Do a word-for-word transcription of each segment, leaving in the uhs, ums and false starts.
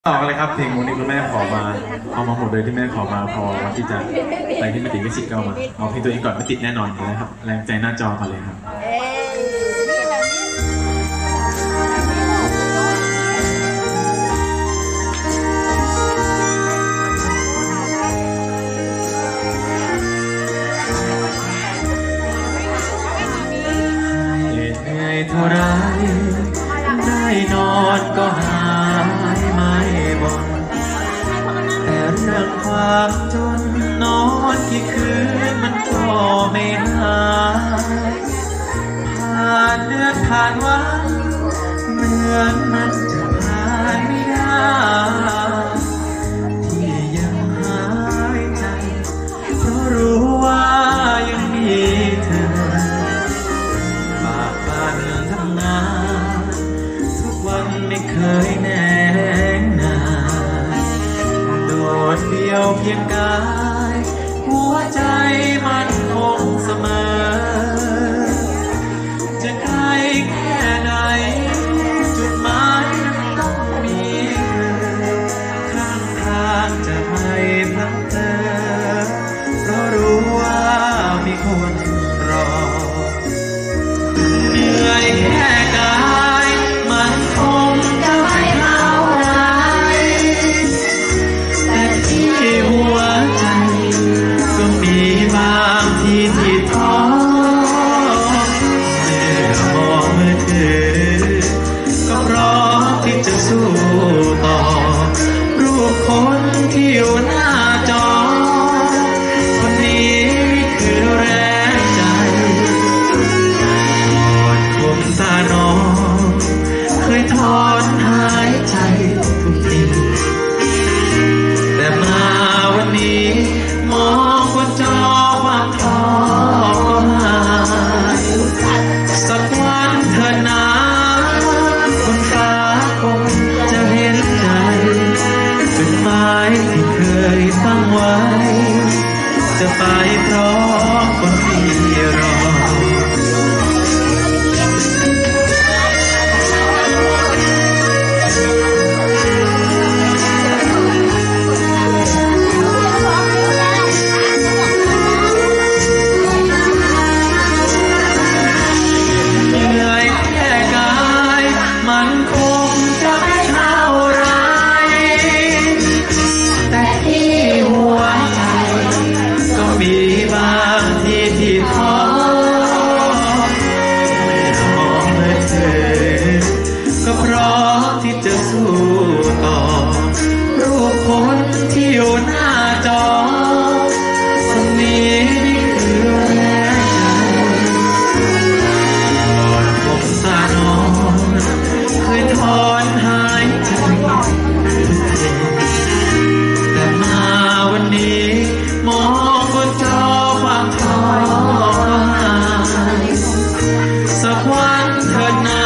ต่อกันเลยครับเพลงวันนี้คุณแม่ขอมาเอามาหมดเลยที่แม่ขอมาพอวันที่จะไปที่ไม่ติดก็สิทธิ์ก็เอามาเอาเพลงตัวเองก่อนไม่ติดแน่นอนเลยนะครับแรงใจหน้าจอมาเลยครับเหนื่อยเท่าไรได้นอนก็หายไม่บ่นแต่เรื่องความจนนอนกี่คืนมันก็ไม่หายผ่านเดือนผ่านวันเหมือนมันจะผ่านไม่ได้ที่ยังหายใจเพราะรู้ว่ายังมีเธอปากบ้านทำงานทุกวันไม่เคยแน่งนานโดดเดี่ยวเพียงกายหัวใจมันคงเสมอจะไกลแค่ไหนจุดหมายนั้นต้องมีเธอข้างทางจะไม่พลัดเธอเพราะรู้ว่ามีคนรอเหนื่อยแค่กายมันคงจะไม่เท่าไรแต่ที่หัวใจก็มีบางทีที่ท้อเมื่อมองมือถือก็พร้อมที่จะสู้ต่อรูปคนที่อยู่หน้าจอคนนี้คือแรงใจก่อนคมตาน้องเคยถอนหายใจทุกทีแต่มาวันนี้มองบนจอความท้อก็หายสักวันเธอนะบนฟ้าคงจะเห็นใจจุดหมายที่เคยตั้งไว้จะไปพร้อมคนที่รอก็พร้อมที่จะสู้ต่อรูปคนที่อยู่หน้าจอคนนี้นี่คือแรงใจก่อนผมตาน้องเคยถอนหายใจแต่มาวันนี้มองบนจอความท้อหายสักวันเถิดนะ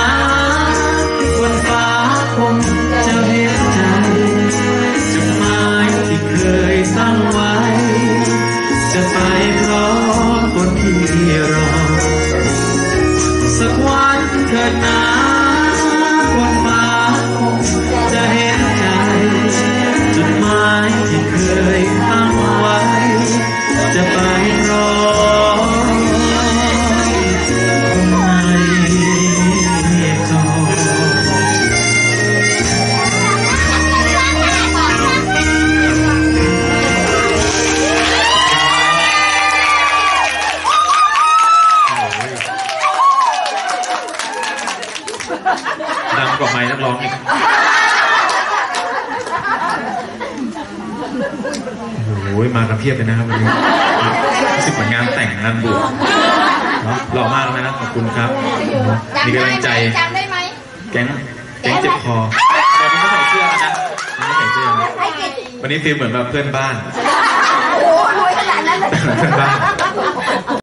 คงจะเห็นใจจุดหมายที่เคยตั้งไว้จะไปพร้อมคนที่รอสักวันเถิดนะบนฟ้าคงจะเห็นใจจุดหมายที่เคยตั้งไว้จะไปพร้อมดังกว่าไม้นักร้องอีกโอ้โหมากันเพียบเลยนะครับวันนี้รู้สึกเหมือนงานแต่งงานบวชเนาะหล่อมากเลยนะขอบคุณครับมีกำลังใจจำได้ไหมแก๊งแก๊งเจ็บคอแต่ไม่ใส่เสื้อนะไม่ใส่เสื้อวันนี้ฟีลเหมือนแบบเพื่อนบ้านโอ้โหรวยขนาดนั้นเลยเพื่อนบ้าน